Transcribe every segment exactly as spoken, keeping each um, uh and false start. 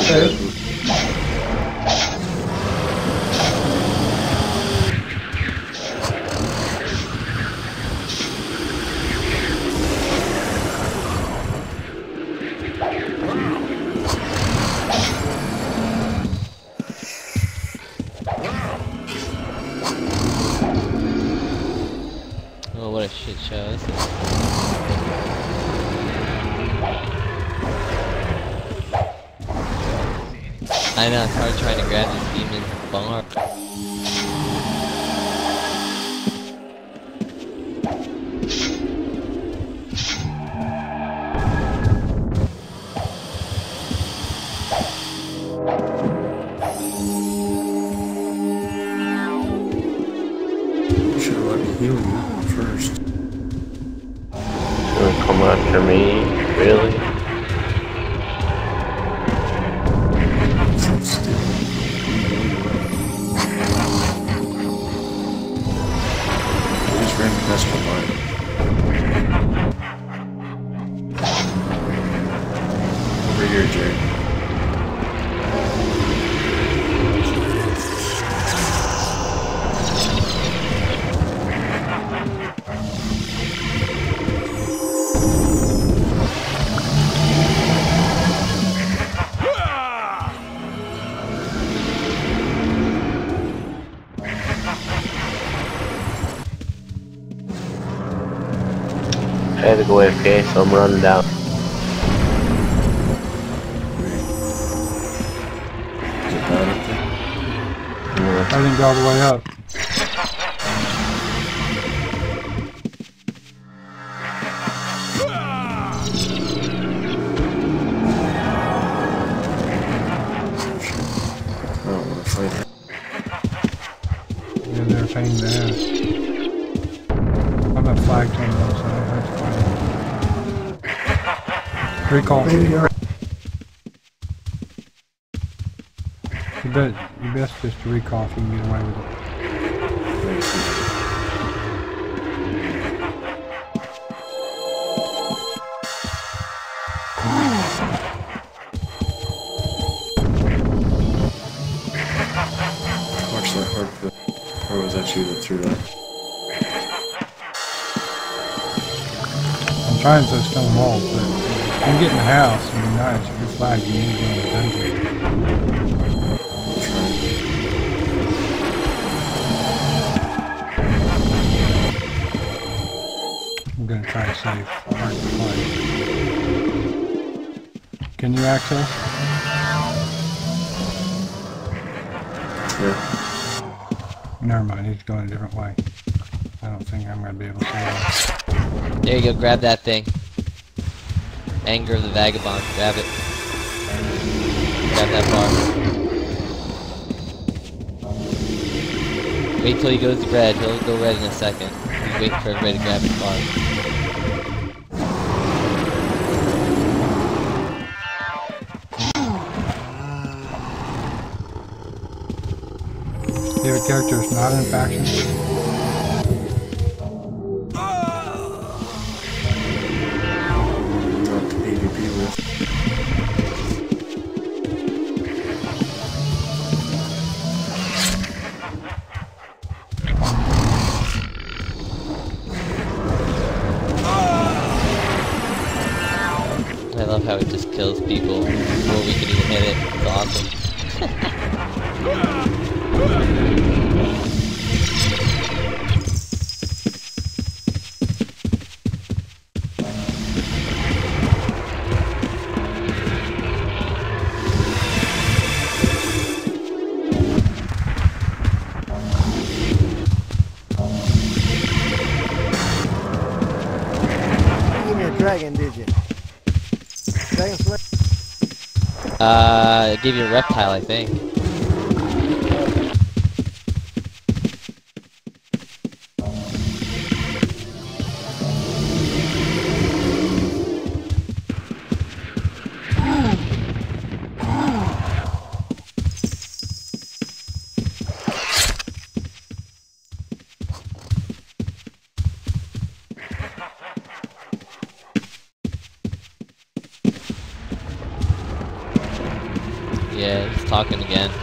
Okay. Oh, what a shit show this is. I know, it's hard trying to grab this demon bar. You should have let me heal you first. Gonna come after me? Really? So stupid. I just ran past my body. Over here, Jay. I had to go A F K, so I'm running down. Is it bad up there? I didn't go all the way up. I don't want to fight her. Yeah, they're a pain in the ass. I'm at flag team though, so I have to fight. Recall. You bet. You best just to recall if you can get away with it. Watch that hard flip. Or was that you that threw that? I'm trying to stone walls, but if you get in the house and you're nice, if you're flagged, you need to go in the dungeon. I'm gonna try to save hard to fight. Can you access? Yeah. Never mind, he's going a different way. I don't think I'm gonna be able to save him. There you go, grab that thing. Anger of the Vagabond, grab it. Grab that bar. Wait till he goes red, he'll go red in a second. He's waiting for everybody to grab his bar. Do you have a character that's not in faction? Not the PvP with. I love how it just kills people before we can even hit it. It's awesome. Give me a dragon, did you? Dragon Slayer? Uh, it gave you a reptile, I think. Yeah, he's talking again.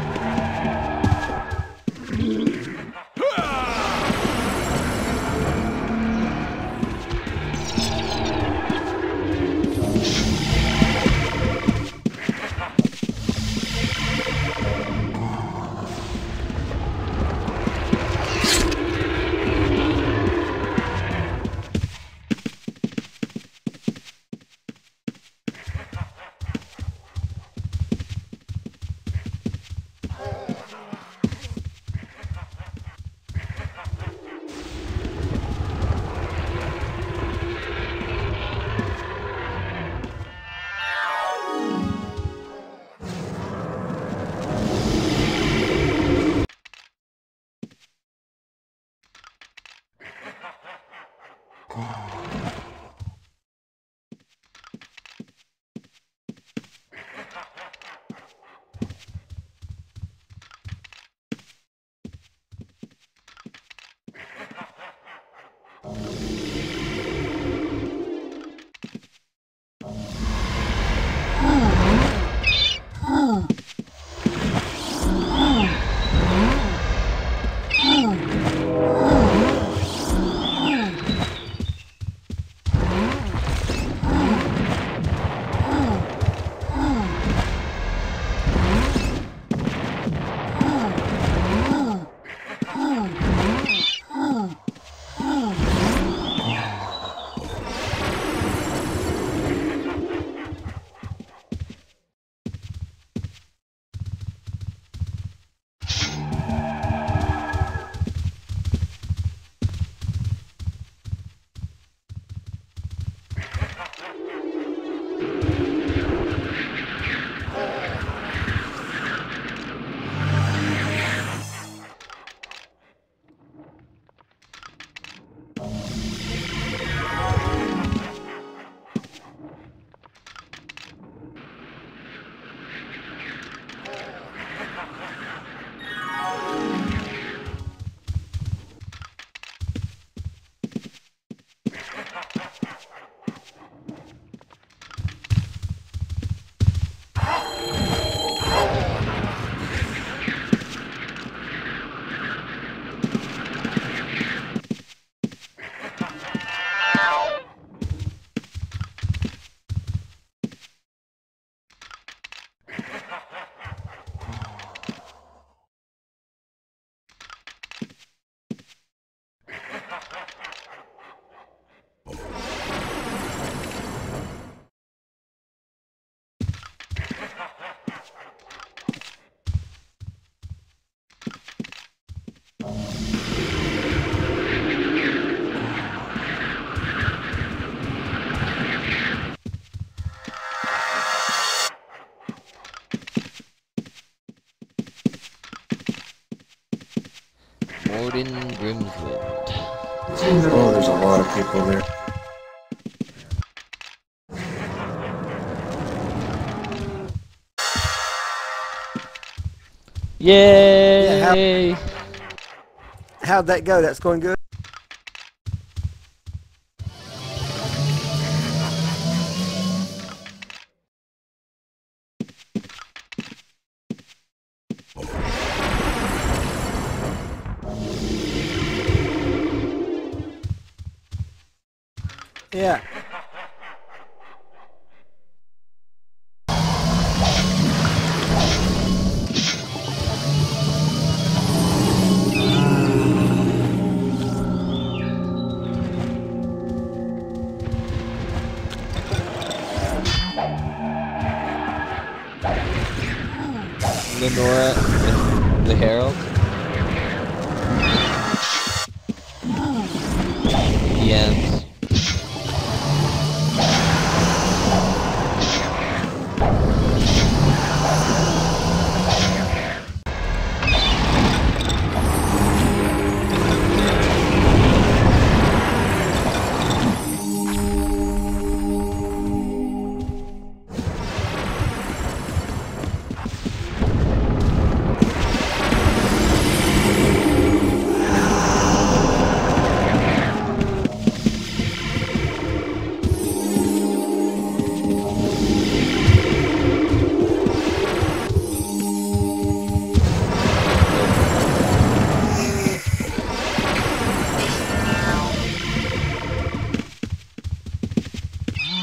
Warden Grimswood. Oh, there's a lot of people there. Yay! Yeah, how, how'd that go? That's going good? Yeah. Lenora with the Herald. D Ms.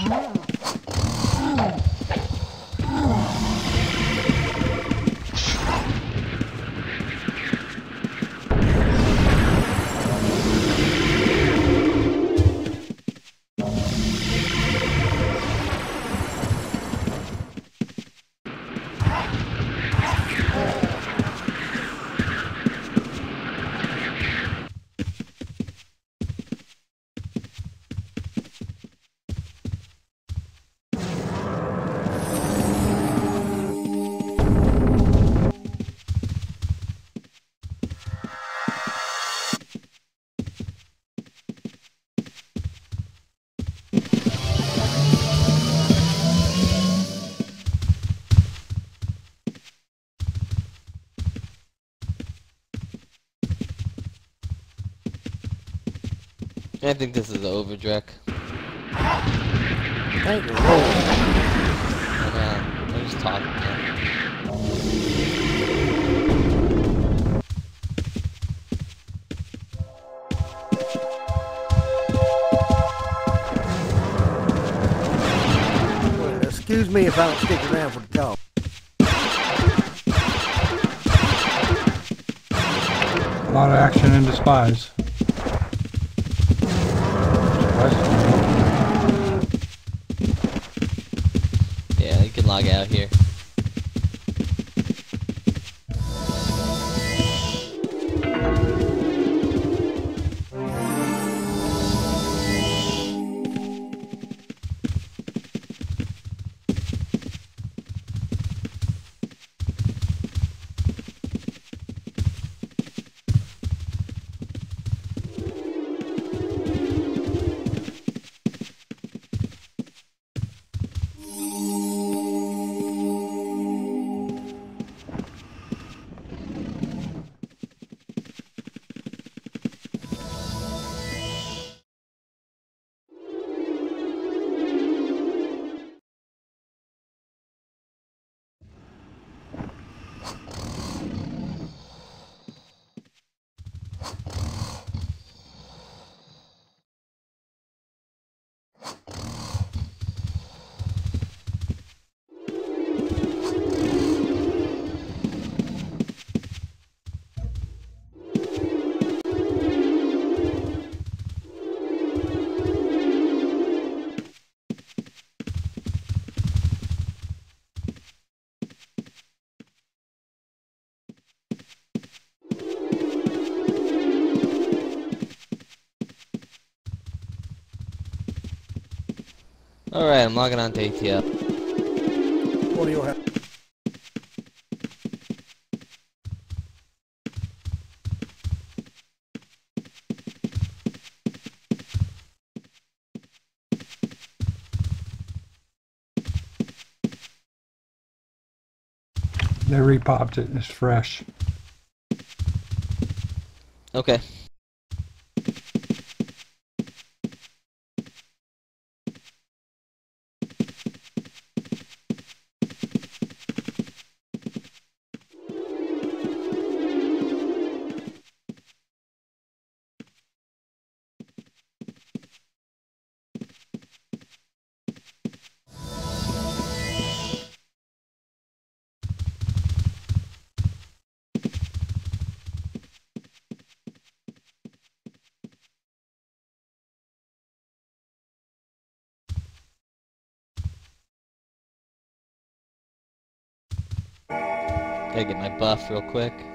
I think this is the overdrek. Thank you, Lord. And, uh, I'm just talking, man. Well, excuse me if I don't stick around for the talk. A lot of action in the spies. Yeah, you can log out here. Alright, I'm logging on to A T L. What do you have? They repopped it. It's fresh. Okay. Gotta get my buff real quick.